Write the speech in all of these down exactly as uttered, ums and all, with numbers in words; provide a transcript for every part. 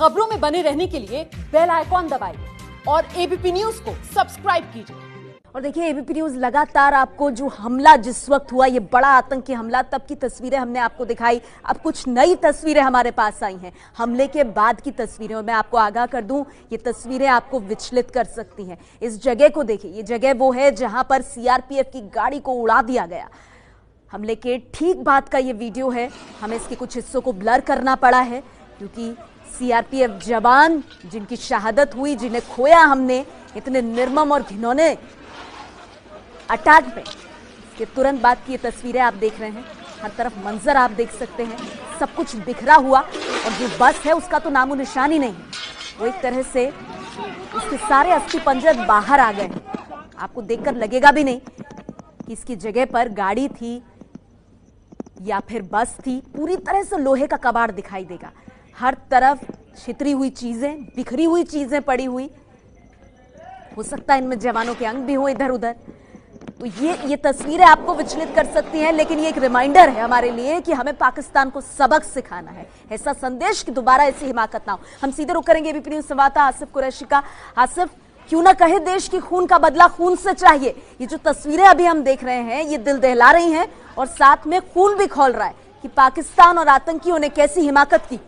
खबरों में बने रहने के लिए बेल आइकॉन दबाइए और एबीपी न्यूज को सब्सक्राइब कीजिए। और देखिए एबीपी न्यूज लगातार आपको जो हमला जिस वक्त हुआ, ये बड़ा आतंकी हमला, तब की तस्वीरें हमने आपको दिखाई। अब कुछ नई तस्वीरें हमारे पास आई हैं हमले के बाद की तस्वीरें, और मैं आपको आगाह कर दूं, ये तस्वीरें आपको विचलित कर सकती हैं। इस जगह को देखिए, ये जगह वो है जहां पर सीआरपीएफ की गाड़ी को उड़ा दिया गया। हमले के ठीक बाद का ये वीडियो है। हमें इसके कुछ हिस्सों को ब्लर करना पड़ा है क्योंकि सीआरपीएफ जवान जिनकी शहादत हुई, जिन्हें खोया हमने इतने निर्मम और घिनौने अटैक में, इसके तुरंत बाद की ये तस्वीरें आप देख रहे हैं। हर तरफ मंजर आप देख सकते हैं, सब कुछ बिखरा हुआ, और जो बस है उसका तो नामो निशान ही नहीं है। वो एक तरह से उसके सारे अस्थि पंजर बाहर आ गए हैं। आपको देखकर लगेगा भी नहीं कि इसकी जगह पर गाड़ी थी या फिर बस थी। पूरी तरह से लोहे का कबाड़ दिखाई देगा। हर तरफ छितरी हुई चीजें, बिखरी हुई चीजें पड़ी हुई, हो सकता है इनमें जवानों के अंग भी हो इधर उधर। तो ये ये तस्वीरें आपको विचलित कर सकती हैं, लेकिन ये एक रिमाइंडर है हमारे लिए कि हमें पाकिस्तान को सबक सिखाना है, ऐसा संदेश कि दोबारा ऐसी हिमाकत ना हो। हम सीधे रुक करेंगे एबीपी न्यूज संवाददाता आसिफ कुरैशी का। आसिफ, क्यों ना कहे देश की खून का बदला खून से चाहिए। ये जो तस्वीरें अभी हम देख रहे हैं, ये दिल दहला रही हैं और साथ में खून भी खौल रहा है कि पाकिस्तान और आतंकियों ने कैसी हिमाकत की।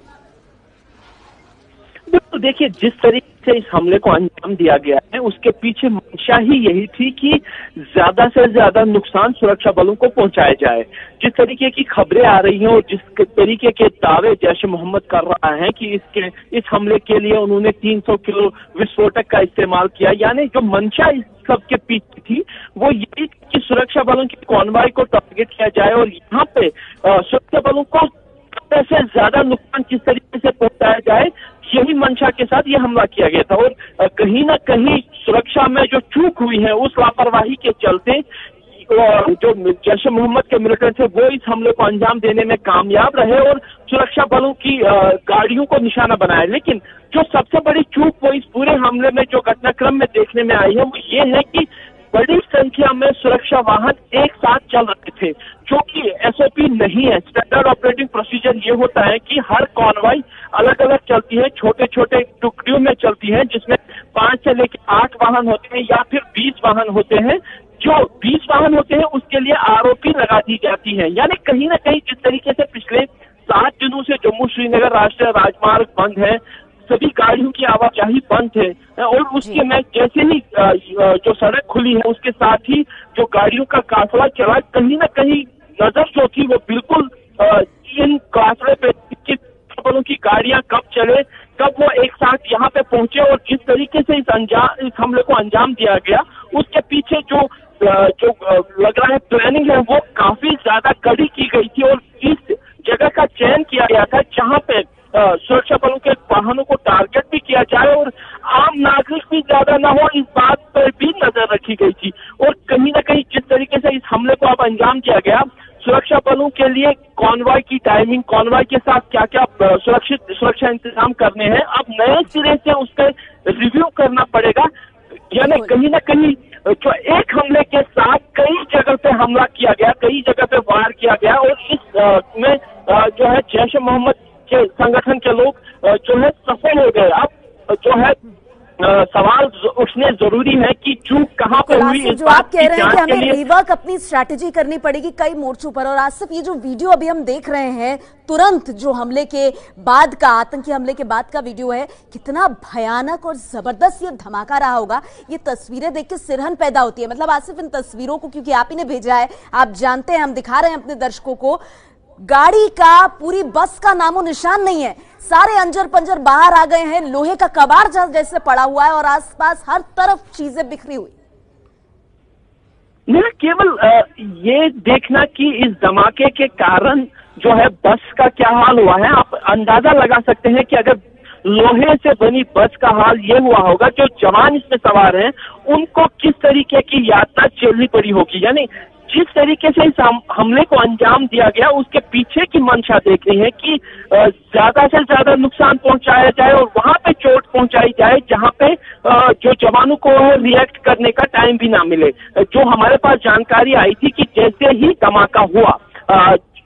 तो देखिए, जिस तरीके से इस हमले को अंजाम दिया गया है, उसके पीछे मंशा ही यही थी कि ज्यादा से ज्यादा नुकसान सुरक्षा बलों को पहुंचाया जाए। जिस तरीके की खबरें आ रही हैं और जिस तरीके के दावे जैश ए मोहम्मद कर रहा है कि इसके इस हमले के लिए उन्होंने तीन सौ किलो विस्फोटक का इस्तेमाल किया, यानी जो मंशा इस सब के पीछे थी वो यही कि सुरक्षा बलों की कॉन्वॉय को टारगेट किया जाए और यहाँ पे सुरक्षा बलों को से ज्यादा नुकसान किस तरीके से पहुंचाया जाए, यही मंशा के साथ ये हमला किया गया था। और कहीं ना कहीं सुरक्षा में जो चूक हुई है, उस लापरवाही के चलते जो जैश ए मोहम्मद के मिलिटेंट थे वो इस हमले को अंजाम देने में कामयाब रहे और सुरक्षा बलों की गाड़ियों को निशाना बनाया। लेकिन जो सबसे बड़ी चूक वो इस पूरे हमले में जो घटनाक्रम में देखने में आई है, वो ये है कि बड़ी संख्या में सुरक्षा वाहन एक साथ चल रहे थे, जो कि एसओपी नहीं है। स्टैंडर्ड ऑपरेटिंग प्रोसीजर ये होता है कि हर कॉन्वॉय अलग अलग चलती है, छोटे छोटे टुकड़ियों में चलती है, जिसमें पांच से लेकर आठ वाहन होते हैं या फिर बीस वाहन होते हैं। जो बीस वाहन होते हैं उसके लिए आरओपी लगा दी जाती है। यानी कहीं ना कहीं जिस तरीके से पिछले सात दिनों से जम्मू श्रीनगर राष्ट्रीय राजमार्ग बंद है, सभी गाड़ियों की आवाजाही बंद है, और उसके में जैसे ही जो सड़क खुली है उसके साथ ही जो गाड़ियों का काफिला चला, कहीं ना कहीं नजर जो थी वो बिल्कुल इन काफिले पे कि बलों की गाड़ियां कब चले, कब वो एक साथ यहाँ पे पहुंचे। और जिस तरीके से इस अंजाम इस हमले को अंजाम दिया गया, उसके पीछे जो जो लग रहा है प्लानिंग है वो काफी ज्यादा कड़ी की गई थी और इस जगह का चयन किया गया था जहाँ पे सुरक्षा बलों के वाहनों को टारगेट भी किया जाए और आम नागरिक भी ज्यादा ना हो, इस बात पर भी नजर रखी गई थी। और कहीं ना कहीं जिस तरीके से इस हमले को अब अंजाम दिया गया, सुरक्षा बलों के लिए कॉन्वॉय की टाइमिंग, कॉन्वॉय के साथ क्या क्या सुरक्षित सुरक्षा इंतजाम करने हैं, अब नए सिरे से उसका रिव्यू करना पड़ेगा। यानी कहीं ना कहीं जो एक हमले के साथ कई जगह पे हमला किया गया, कई जगह पे वार किया गया, और इस में जो है जैश ए मोहम्मद के संगठन के लोग जो है सफल हो गए। अब जो है सवाल उठने जरूरी है कि चूक कहां पे हुई। इस जो आप कह रहे हैं कि हमें रिवर्क अपनी स्ट्रैटेजी करनी पड़ेगी कई मोर्चों पर। और आसिफ, ये जो वीडियो अभी हम देख रहे हैं, तुरंत जो हमले के बाद का, आतंकी हमले के बाद का वीडियो है, कितना भयानक और जबरदस्त ये धमाका रहा होगा। ये तस्वीरें देख के सिरहन पैदा होती है। मतलब आसिफ, इन तस्वीरों को क्योंकि आप ही ने भेजा है, आप जानते हैं, हम दिखा रहे हैं अपने दर्शकों को, गाड़ी का, पूरी बस का नामो निशान नहीं है। सारे अंजर पंजर बाहर आ गए हैं, लोहे का कबाड़ जैसे पड़ा हुआ है और आसपास हर तरफ चीजें बिखरी हुई। नहीं, केवल ये देखना कि इस धमाके के कारण जो है बस का क्या हाल हुआ है, आप अंदाजा लगा सकते हैं कि अगर लोहे से बनी बस का हाल ये हुआ होगा, जो जवान इसमें सवार हैं उनको किस तरीके की यातना झेलनी पड़ी होगी। यानी जिस तरीके से इस हमले को अंजाम दिया गया, उसके पीछे की मंशा देख रही है कि ज्यादा से ज्यादा नुकसान पहुंचाया जाए और वहां पे चोट पहुंचाई जाए जहां पे जो जवानों को रिएक्ट करने का टाइम भी ना मिले। जो हमारे पास जानकारी आई थी कि जैसे ही धमाका हुआ,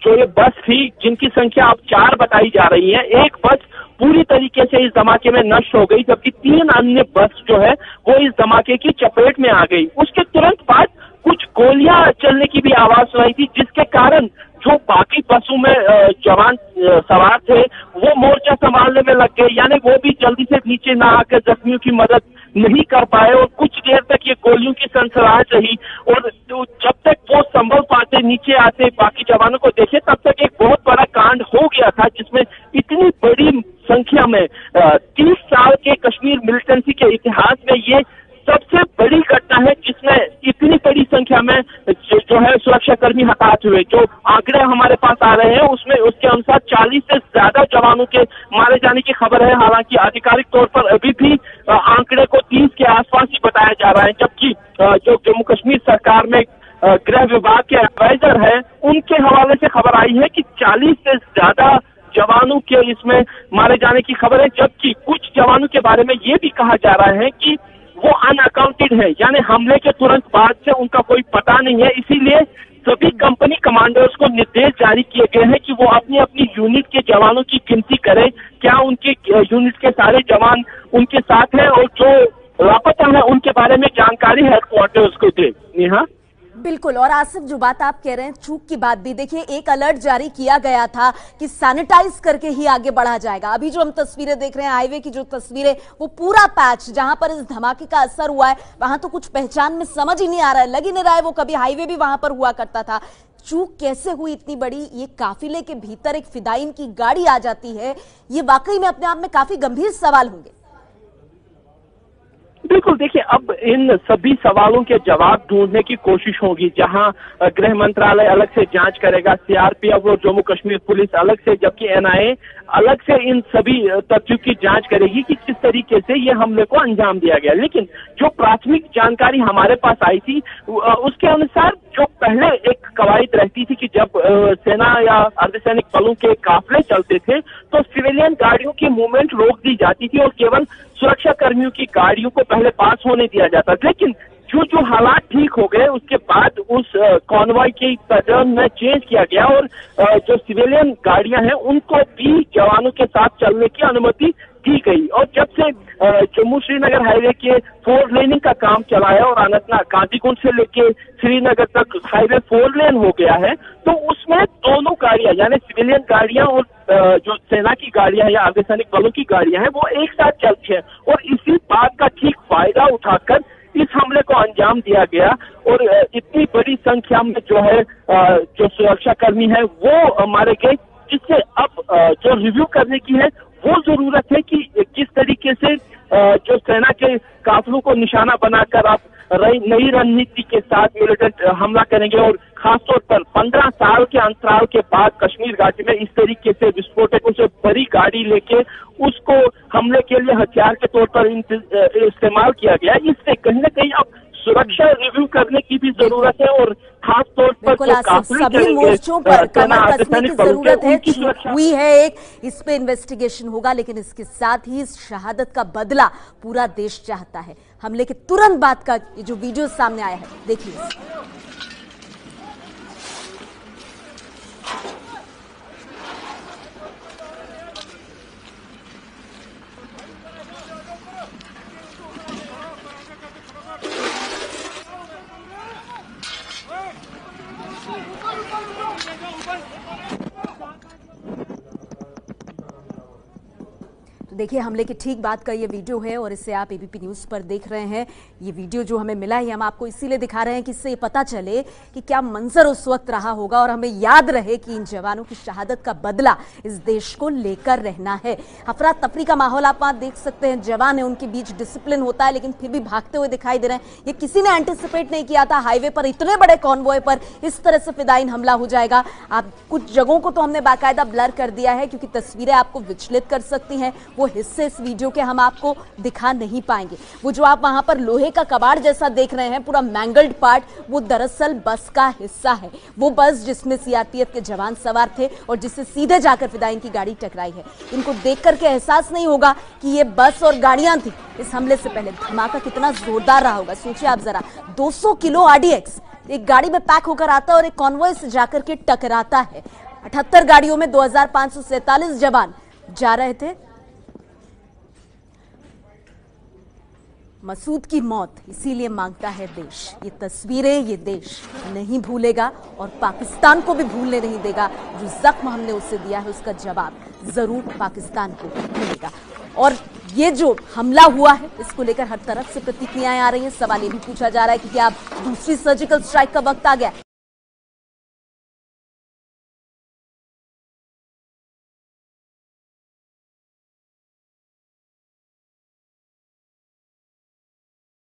जो ये बस थी जिनकी संख्या अब चार बताई जा रही है, एक बस पूरी तरीके से इस धमाके में नष्ट हो गई, जबकि तीन अन्य बस जो है वो इस धमाके की चपेट में आ गई। उसके तुरंत बाद कुछ गोलियां चलने की भी आवाज सुनाई थी, जिसके कारण जो बाकी बसों में जवान सवार थे वो मोर्चा संभालने में लग गए, यानी वो भी जल्दी से नीचे ना आकर जख्मियों की मदद नहीं कर पाए और कुछ देर तक ये गोलियों की सनसनाहट रही। और जब तक वो संभल पाते, नीचे आते, बाकी जवानों को देखे, तब तक एक बहुत बड़ा कांड हो गया था, जिसमें इतनी बड़ी संख्या में तीस साल के कश्मीर मिलिटेंसी के इतिहास में ये सबसे बड़ी घटना है, जिसमें इतनी बड़ी संख्या में जो है सुरक्षाकर्मी हताहत हुए। जो आंकड़े हमारे पास आ रहे हैं उसमें उसके अनुसार चालीस से ज्यादा जवानों के मारे जाने की खबर है। हालांकि आधिकारिक तौर पर अभी भी आंकड़े को तीस के आसपास ही बताया जा रहा है, जबकि जो जम्मू कश्मीर सरकार में गृह विभाग के एडवाइजर है उनके हवाले से खबर आई है कि चालीस से ज्यादा जवानों के इसमें मारे जाने की खबर है, जबकि कुछ जवानों के बारे में ये भी कहा जा रहा है कि वो अनअकाउंटेड है, यानी हमले के तुरंत बाद से उनका कोई पता नहीं है। इसीलिए सभी कंपनी कमांडर्स को निर्देश जारी किए गए हैं कि वो अपनी अपनी यूनिट के जवानों की गिनती करें, क्या उनके यूनिट के सारे जवान उनके साथ हैं, और जो लापता है उनके बारे में जानकारी हेडक्वार्टर्स को दे। नेहा, बिल्कुल। और आसिफ, जो बात आप कह रहे हैं चूक की बात भी, देखिए एक अलर्ट जारी किया गया था कि सैनिटाइज करके ही आगे बढ़ा जाएगा। अभी जो हम तस्वीरें देख रहे हैं, हाईवे की जो तस्वीरें, वो पूरा पैच जहां पर इस धमाके का असर हुआ है वहां तो कुछ पहचान में समझ ही नहीं आ रहा है, लग ही नहीं रहा है वो कभी हाईवे भी वहां पर हुआ करता था। चूक कैसे हुई इतनी बड़ी? ये काफिले के भीतर एक फिदायीन की गाड़ी आ जाती है, ये वाकई में अपने आप में काफी गंभीर सवाल होंगे। बिल्कुल, देखिए अब इन सभी सवालों के जवाब ढूंढने की कोशिश होगी, जहां गृह मंत्रालय अलग से जांच करेगा, सीआरपीएफ और जम्मू कश्मीर पुलिस अलग से, जबकि एनआईए अलग से इन सभी तथ्यों की जांच करेगी कि किस तरीके से ये हमले को अंजाम दिया गया। लेकिन जो प्राथमिक जानकारी हमारे पास आई थी उसके अनुसार जो पहले एक कवायद रहती थी कि जब सेना या अर्धसैनिक बलों के काफिले चलते थे तो सिविलियन गाड़ियों की मूवमेंट रोक दी जाती थी और केवल सुरक्षा कर्मियों की गाड़ियों को पहले पास होने दिया जाता। लेकिन जो जो हालात ठीक हो गए उसके बाद उस कॉन्वॉय के पैटर्न में चेंज किया गया और जो सिविलियन गाड़ियां हैं उनको भी जवानों के साथ चलने की अनुमति दी गई। और जब से जम्मू श्रीनगर हाईवे के फोर लेनिंग का काम चला है और अनंतनाग काजीकुंड से लेके श्रीनगर तक हाईवे फोर लेन हो गया है, तो उसमें दोनों गाड़ियां यानी सिविलियन गाड़ियां और जो सेना की गाड़ियां या अर्धसैनिक बलों की गाड़ियां हैं वो एक साथ चलती है। और इसी बात का ठीक फायदा उठाकर इस हमले को अंजाम दिया गया और इतनी बड़ी संख्या में जो है जो सुरक्षा कर्मी है वो मारे गए, जिससे अब जो रिव्यू करने की है वो जरूरत है कि किस तरीके से जो सेना के काफिलों को निशाना बनाकर आप नई रणनीति के साथ मिलिटेंट हमला करेंगे। और खासतौर पर पंद्रह साल के अंतराल के बाद कश्मीर घाटी में इस तरीके से विस्फोटकों से बड़ी गाड़ी लेके उसको हमले के लिए हथियार के तौर पर इस्तेमाल किया गया, इससे कहीं ना कहीं अब सुरक्षा रिव्यू करने की भी जरूरत है और खास तौर पर सभी मोर्चों पर कमर कसने की जरूरत है। चूक हुई है एक, इस पे इन्वेस्टिगेशन होगा, लेकिन इसके साथ ही इस शहादत का बदला पूरा देश चाहता है। हमले के तुरंत बाद का ये जो वीडियो सामने आया है, देखिए। देखिए हमले के ठीक बाद का ये वीडियो है और इसे आप एबीपी न्यूज पर देख रहे हैं। ये वीडियो जो हमें मिला है हम आपको इसीलिए दिखा रहे हैं कि इससे पता चले कि क्या मंजर उस वक्त रहा होगा और हमें याद रहे कि इन जवानों की शहादत का बदला इस देश को लेकर रहना है। अफरा तफरी का माहौल आप वहां देख सकते हैं, जवान है उनके बीच डिसिप्लिन होता है लेकिन फिर भी भागते हुए दिखाई दे रहे हैं। ये किसी ने एंटिसिपेट नहीं किया था हाईवे पर इतने बड़े कॉन्वॉय पर इस तरह से फिदायीन हमला हो जाएगा। आप कुछ जगहों को तो हमने बाकायदा ब्लर कर दिया है क्योंकि तस्वीरें आपको विचलित कर सकती हैं, वो हिस्से इस वीडियो के हम आपको दिखा नहीं पाएंगे। वो जो आप वहां पर लोहे का कबाड़ जैसा देख रहे हैं, पूरा मैंगल्ड पार्ट, वो दरअसल बस का हिस्सा है। वो बस जिसमें सीआरपीएफ के जवान सवार थे और जिससे सीधे जाकर फिदायीन की गाड़ी टकराई है। इनको देख करके एहसास नहीं होगा कि ये बस और गाड़ियां थी। इस हमले से पहले धमाका कितना जोरदार रहा होगा, सोचिए आप जरा। दो सौ किलो आरडीएक्स एक गाड़ी में पैक होकर आता है और एक कॉन्वॉय से जाकर के टकराता है। अठहत्तर गाड़ियों में दो हजार पांच सौ सैंतालीस जवान जा रहे थे। मसूद की मौत इसीलिए मांगता है देश। ये तस्वीरें ये देश नहीं भूलेगा और पाकिस्तान को भी भूलने नहीं देगा। जो जख्म हमने उससे दिया है उसका जवाब जरूर पाकिस्तान को मिलेगा। और ये जो हमला हुआ है इसको लेकर हर तरफ से प्रतिक्रियाएं आ रही हैं। सवाल ये भी पूछा जा रहा है कि क्या अब दूसरी सर्जिकल स्ट्राइक का वक्त आ गया।